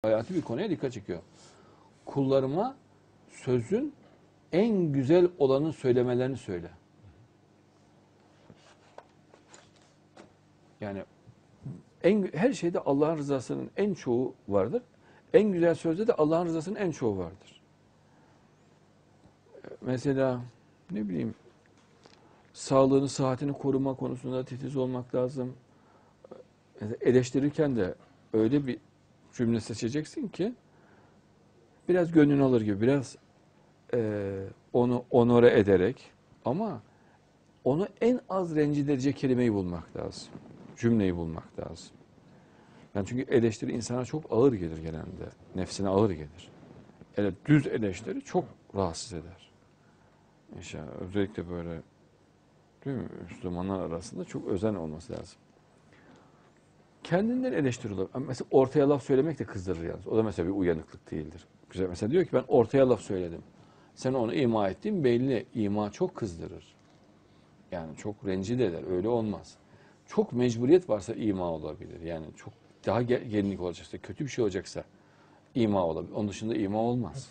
hayati bir konuya dikkat çekiyor. Kullarıma sözün en güzel olanı söylemelerini söyle. Yani her şeyde Allah'ın rızasının en çoğu vardır. En güzel sözde de Allah'ın rızasının en çoğu vardır. Mesela ne bileyim, sağlığını, sıhhatini koruma konusunda titiz olmak lazım. Eleştirirken de öyle bir cümle seçeceksin ki biraz gönlünü alır gibi, biraz onu onore ederek, ama onu en az rencide edecek kelimeyi bulmak lazım. Cümleyi bulmak lazım. Yani çünkü eleştiri insana çok ağır gelir genelde. Nefsine ağır gelir. Düz eleştiri çok rahatsız eder. İşte özellikle böyle, değil mi, Müslümanlar arasında çok özen olması lazım. Kendinden eleştiriyorlar. Mesela ortaya laf söylemek de kızdırır yalnız. O da mesela bir uyanıklık değildir. Güzel. Mesela diyor ki ben ortaya laf söyledim. Sen onu ima ettin belli. İma çok kızdırır. Yani çok rencide eder. Öyle olmaz. Çok mecburiyet varsa ima olabilir. Yani çok daha gelinlik olacaksa, kötü bir şey olacaksa ima olabilir. Onun dışında ima olmaz.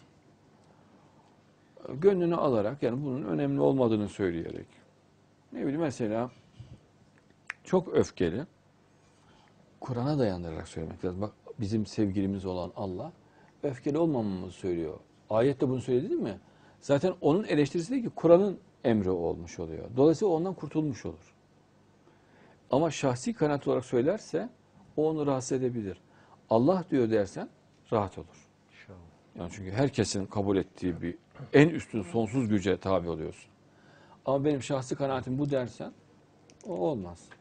Gönlünü alarak, yani bunun önemli olmadığını söyleyerek. Ne bileyim, mesela çok öfkeli, Kur'an'a dayandırarak söylemek lazım. Bak, bizim sevgilimiz olan Allah öfkeli olmamamızı söylüyor. Ayette bunu söyledi değil mi? Zaten onun eleştirisi değil ki, Kur'an'ın emri olmuş oluyor. Dolayısıyla ondan kurtulmuş olur. Ama şahsi kanaat olarak söylerse o onu rahatsız edebilir. Allah diyor dersen rahat olur. İnşallah. Yani çünkü herkesin kabul ettiği bir en üstün sonsuz güce tabi oluyorsun. Ama benim şahsi kanaatim bu dersen o olmaz.